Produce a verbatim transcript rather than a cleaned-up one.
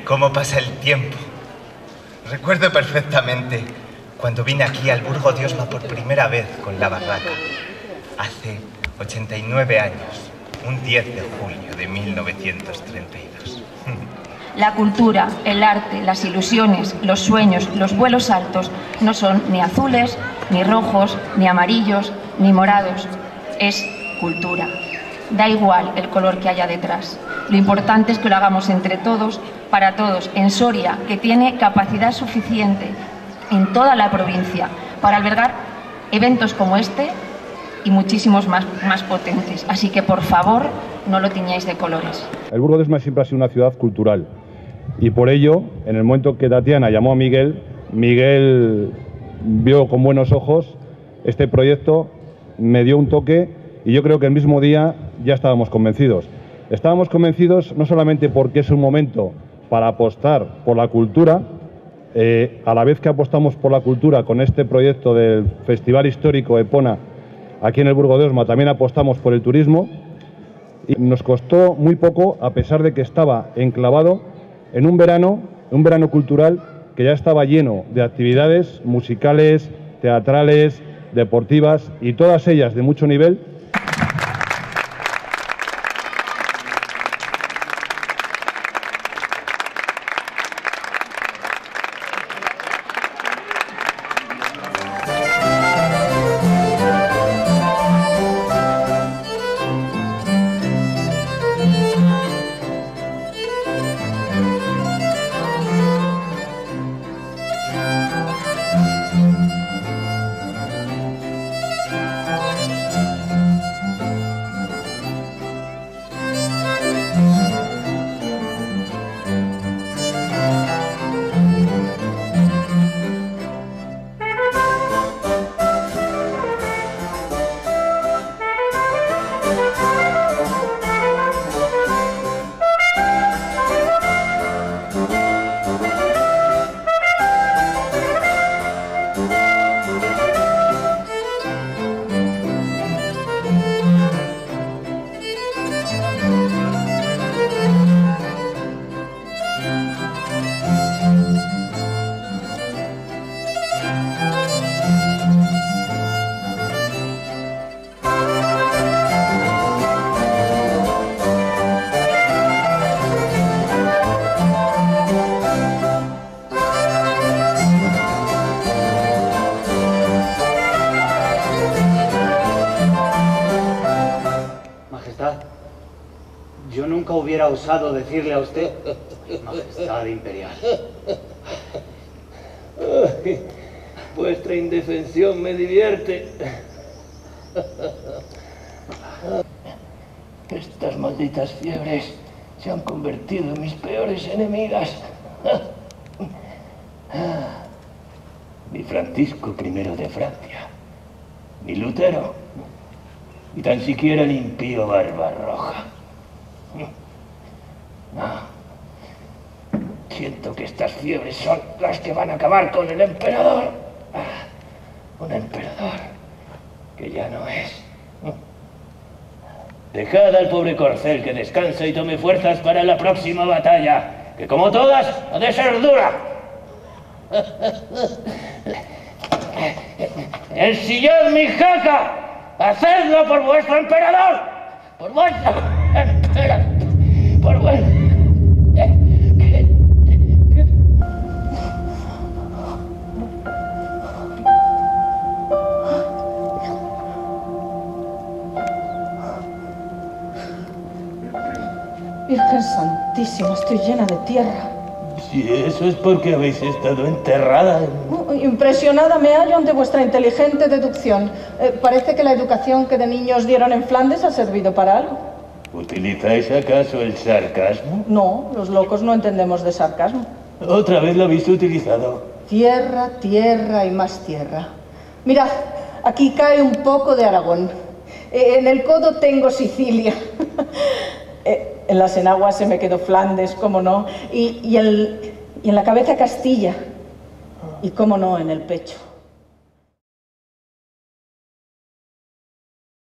cómo pasa el tiempo. Recuerdo perfectamente cuando vine aquí al Burgo de Osma por primera vez con la barraca, hace ochenta y nueve años, un diez de julio de mil novecientos treinta y dos. La cultura, el arte, las ilusiones, los sueños, los vuelos altos no son ni azules, ni rojos, ni amarillos, ni morados. Es cultura. Da igual el color que haya detrás. Lo importante es que lo hagamos entre todos, para todos, en Soria, que tiene capacidad suficiente en toda la provincia para albergar eventos como este y muchísimos más, más potentes. Así que, por favor, no lo tiñáis de colores. El Burgo de Osma siempre ha sido una ciudad cultural y por ello, en el momento que Tatiana llamó a Miguel, Miguel vio con buenos ojos este proyecto, me dio un toque y yo creo que el mismo día ya estábamos convencidos. Estábamos convencidos no solamente porque es un momento para apostar por la cultura, eh, a la vez que apostamos por la cultura con este proyecto del Festival Histórico Epona aquí en el Burgo de Osma, también apostamos por el turismo y nos costó muy poco, a pesar de que estaba enclavado en un verano, un verano cultural que ya estaba lleno de actividades musicales, teatrales, deportivas y todas ellas de mucho nivel. Yo nunca hubiera osado decirle a usted, Majestad Imperial. Ay, vuestra indefensión me divierte. Estas malditas fiebres se han convertido en mis peores enemigas. Mi Francisco primero de Francia, mi Lutero, y tan siquiera el impío Barbarroja. No. Siento que estas fiebres son las que van a acabar con el emperador. Un emperador que ya no es. Dejad al pobre corcel que descanse y tome fuerzas para la próxima batalla, que como todas ha de ser dura. ¡Ensillad mi jaca! ¡Hacedlo por vuestro emperador! ¡Por vuestro emperador! ¡Por vuestro... Virgen Santísima, estoy llena de tierra. Sí, eso es porque habéis estado enterrada. Oh, impresionada me hallo ante vuestra inteligente deducción. Eh, parece que la educación que de niños dieron en Flandes ha servido para algo. ¿Utilizáis acaso el sarcasmo? No, los locos no entendemos de sarcasmo. Otra vez lo habéis utilizado. Tierra, tierra y más tierra. Mirad, aquí cae un poco de Aragón. Eh, en el codo tengo Sicilia. eh, En las enaguas se me quedó Flandes, cómo no, y, y, el, y en la cabeza Castilla, y cómo no, en el pecho.